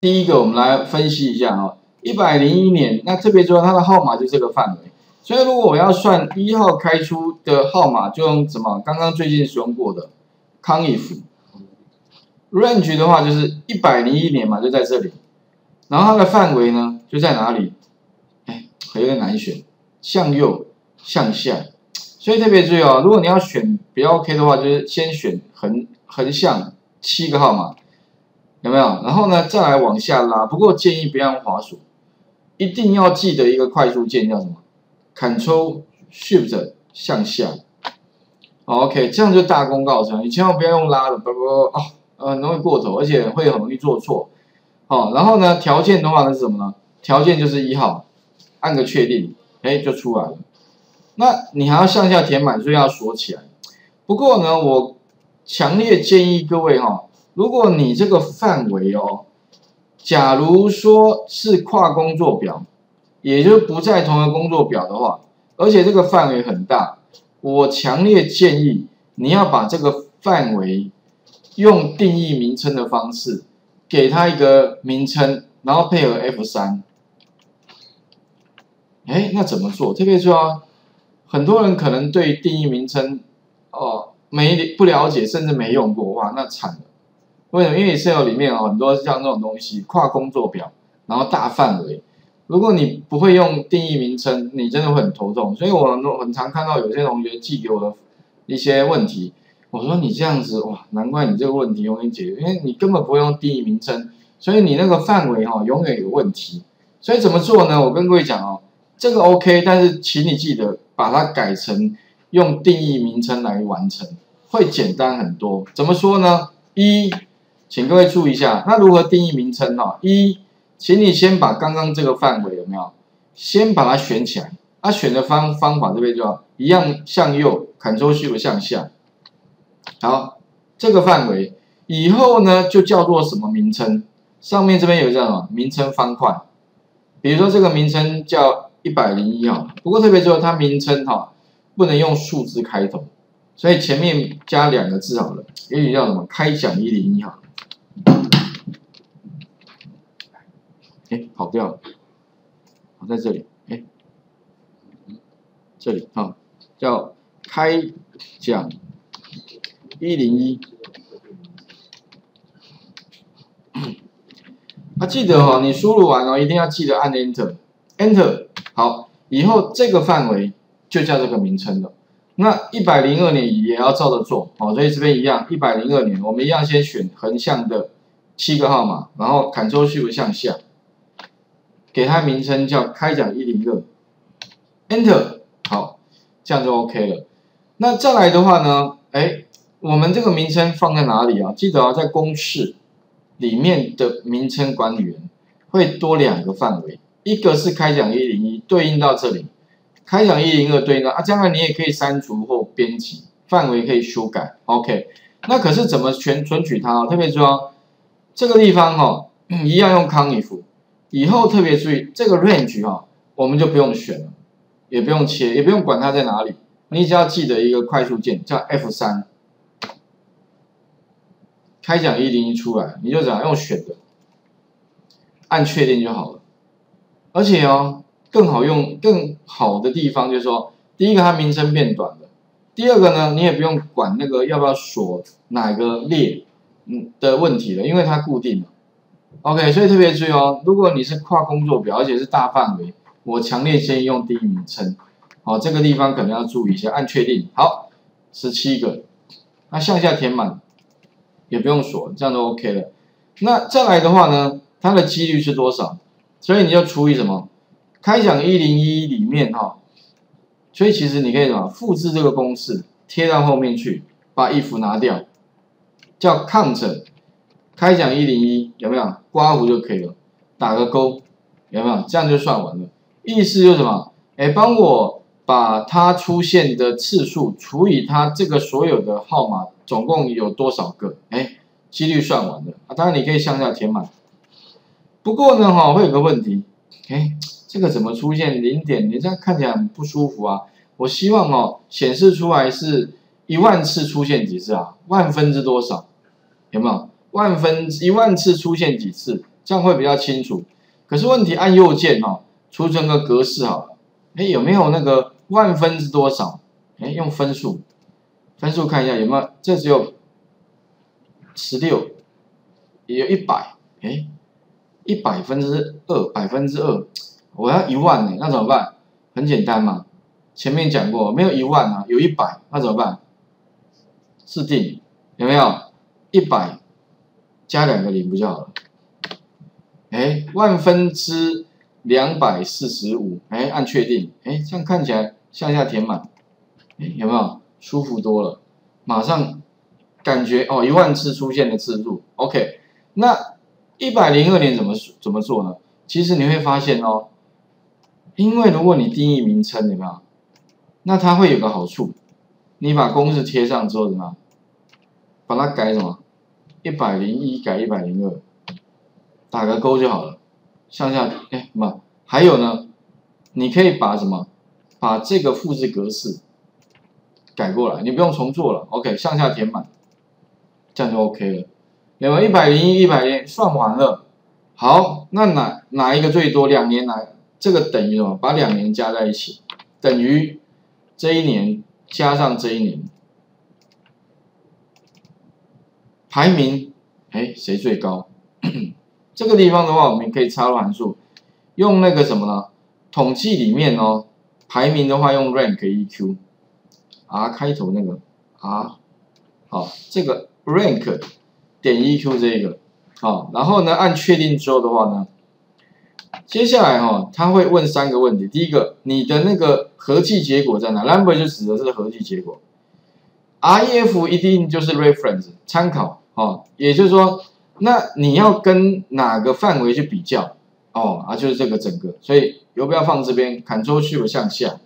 第一个我们来分析一下哈，101年，那特别重要，它的号码就这个范围。所以如果我要算1号开出的号码，就用什么？刚刚最近使用过的 CONIF range 的话，就是101年嘛，就在这里。然后它的范围呢，就在哪里？哎，有点难选，向右、向下。所以特别注意哦，如果你要选比较 OK 的话，就是先选横向7个号码，有没有？然后呢，再来往下拉。不过建议不要用滑鼠，一定要记得一个快速键叫什么 ？Ctrl Shift 向下。好 ，OK， 这样就大功告成。你千万不要用拉的，很容易过头，而且会很容易做错。好，然后呢，条件的话呢是什么呢？条件就是1号，按个确定，哎，就出来了。那你还要向下填满，所以要锁起来。不过呢，我强烈建议各位哈，如果你这个范围哦，假如说是跨工作表，也就是不在同一个工作表的话，而且这个范围很大，我强烈建议你要把这个范围用定义名称的方式，给它一个名称，然后配合 F3。哎，那怎么做？特别重要，很多人可能对定义名称不了解，甚至没用过，哇，那惨了。为什么？因为 Excel 里面很多像这种东西，跨工作表，然后大范围。如果你不会用定义名称，你真的会很头痛。所以我很常看到有些同学寄给我的一些问题，我说你这样子哇，难怪你这个问题容易解决，因为你根本不会用定义名称，所以你那个范围永远有问题。所以怎么做呢？我跟各位讲这个 OK， 但是请你记得把它改成用定义名称来完成，会简单很多。怎么说呢？请各位注意一下，那如何定义名称请你先把刚刚这个范围有没有，先把它选起来。选的方法这边就要一样，向右 ，Ctrl Shift 向下。好，这个范围以后呢就叫做什么名称？上面这边有这样名称方块，比如说这个名称叫101不过特别注意它名称不能用数字开头，所以前面加2个字好了，也许叫什么开奖101好了。跑掉了，在这里，这里叫开奖101。记得你输入完一定要记得按 Enter， 好，以后这个范围就叫这个名称了。那102年也要照着做，所以这边一样，102年我们一样先选横向的7个号码，然后 Ctrl Shift 向下。给它名称叫开奖102 ，Enter， 好，这样就 OK 了。那再来的话呢，我们这个名称放在哪里记得在公式里面的名称管理员会多2个范围，一个是开奖101对应到这里，开奖102对应到将来你也可以删除或编辑，范围可以修改 ，OK。那可是怎么存取它特别注意这个地方一样用 CONIF。以后特别注意这个 range 我们就不用选了，也不用切，也不用管它在哪里，你只要记得一个快速键叫 F3， 开奖101出来，你就只要用选的，按确定就好了。而且更好的地方就是说，第一个它名称变短了，第二个呢，你也不用管那个要不要锁哪个列的问题了，因为它固定了。OK， 所以特别注意如果你是跨工作表，而且是大范围，我强烈建议用定义名称。这个地方可能要注意一下，按确定。好，17个，那向下填满，也不用锁，这样就 OK 了。那再来的话呢，它的几率是多少？所以你就除以什么？开奖101里面所以其实你可以复制这个公式贴到后面去，把 if 拿掉，叫 count。开奖101有没有？刮胡就可以了，打个勾，有没有？这样就算完了。意思就是什么？帮我把它出现的次数除以它这个所有的号码总共有多少个？几率算完了当然你可以向下填满。不过呢会有个问题，这个怎么出现0点？你这样看起来很不舒服啊。我希望显示出来是10000次出现几次10000分之多少？有没有？10000次出现几次， 这样会比较清楚。可是问题按右键哦，储存个格式好了，哎，有没有那个万分之多少？哎，用分数看一下有没有，这只有16，也有100，哎，100%2%，我要10000呢，那怎么办？很简单嘛，前面讲过，没有10000啊，有100，那怎么办？自定有没有100加2个0不就好了？哎，245，哎，按确定，哎，这样看起来向下填满，哎，有没有舒服多了？马上感觉哦，10000次出现的次数 ，OK。那102年怎么做呢？其实你会发现哦，因为如果你定义名称，有没有？那它会有个好处，你把公式贴上之后怎么样？把它改什么？101改102，打个勾就好了。向下，哎，什么？还有呢？你可以把什么？把这个复制格式改过来，你不用重做了。OK， 向下填满，这样就 OK 了。有没有101、100算完了？好，那哪一个最多？2年这个等于什么？把2年加在一起，等于这一年加上这一年。排名，哎，谁最高？这个地方的话，我们可以插入函数，用那个什么呢？统计里面哦，排名的话用 rank eq，R 开头那个 R， 好，这个 rank 点 eq 这个，好，然后呢按确定之后的话呢，接下来哈，他会问3个问题。第一个，你的那个合计结果在哪 ？Number 就指的是合计结果 ，REF 一定就是 reference 参考。哦，也就是说，那你要跟哪个范围去比较？哦，就是这个整个，所以游标放这边 ，Ctrl+Shift 向下。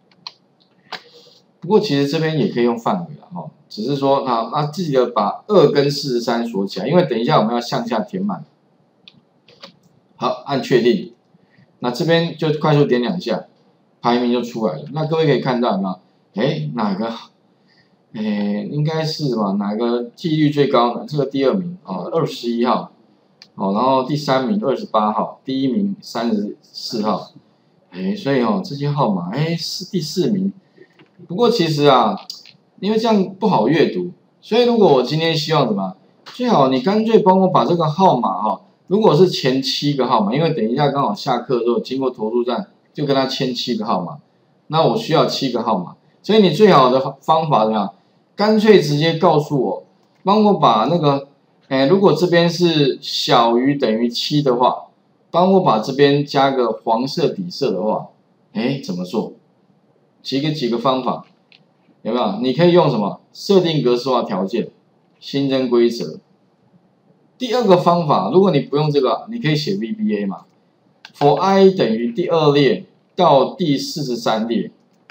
不过其实这边也可以用范围了哈，只是说好，那记得把2跟43锁起来，因为等一下我们要向下填满。好，按确定，那这边就快速点2下，排名就出来了。那各位可以看到有没有？哎，哪个？应该是什么？哪个几率最高呢？这个第2名哦，21号，哦，然后第3名28号，第1名34号，所以哦这些号码，是第4名。不过其实啊，因为这样不好阅读，所以如果我今天希望什么，最好你干脆帮我把这个号码哈，如果是前7个号码，因为等一下刚好下课的时候经过投注站，就跟他签7个号码，那我需要7个号码，所以你最好的方法怎么样？干脆直接告诉我，帮我把那个，如果这边是小于等于7的话，帮我把这边加个黄色底色的话，怎么做？几个方法，有没有？你可以用什么？设定格式化条件，新增规则。第2个方法，如果你不用这个，你可以写 VBA 嘛 ，for i 等于第2列到第43列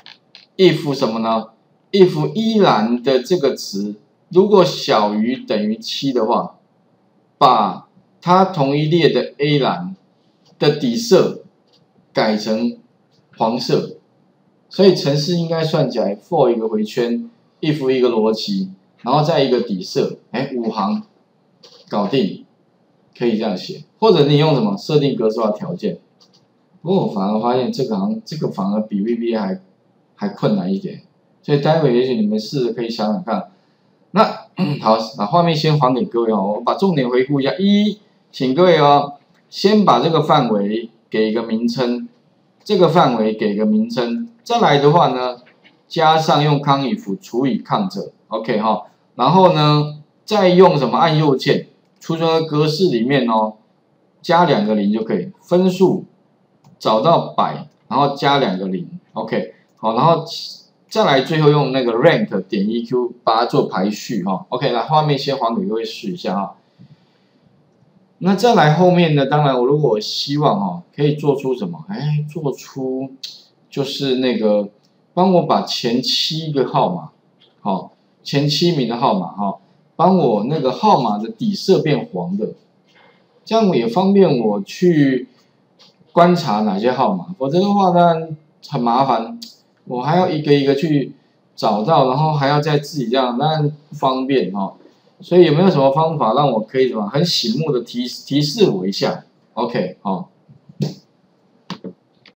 ，if 什么呢？if 依然的这个值如果小于等于7的话，把它同一列的 A 栏的底色改成黄色，所以程式应该算起来 for 一个回圈 ，if 一个逻辑，然后再一个底色，5行搞定，可以这样写，或者你用什么设定格式化条件。不过我反而发现这个反而比 VBA 还困难一点。所以待会也许你们试着可以想想看。那好，把画面先还给各位哦，我把重点回顾一下。请各位哦，先把这个范围给一个名称，这个范围给个名称。再来的话呢，加上用 CONIF 除以 count，OK 哈，然后呢，再用什么按右键，储存的格式里面哦，加2个0就可以，分数找到100，然后加2个0，OK 好，然后。再来最后用那个 rank 点 eq 把它做排序哈 ，OK， 来画面先还给各位试一下哈。那再来后面呢，当然如果我希望哈，可以做出什么？做出就是那个帮我把前7个号码，好，前7名的号码哈，帮我那个号码的底色变黄的，这样也方便我去观察哪些号码，否则的话呢很麻烦。我还要一个一个去找到，然后还要再自己这样，当然不方便哈。 所以有没有什么方法让我可以什么很醒目的提示我一下 ？OK， 好。